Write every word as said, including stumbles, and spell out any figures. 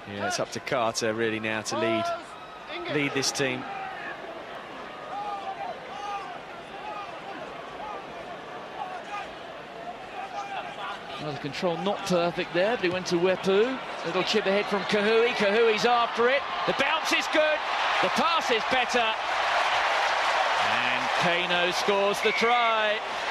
Yeah, it's up to Carter really now to lead, lead this team. Well, the control not perfect there, but he went to Wepu. Little chip ahead from Kahui. Kahui's after it. The bounce is good. The pass is better. And Kaino scores the try.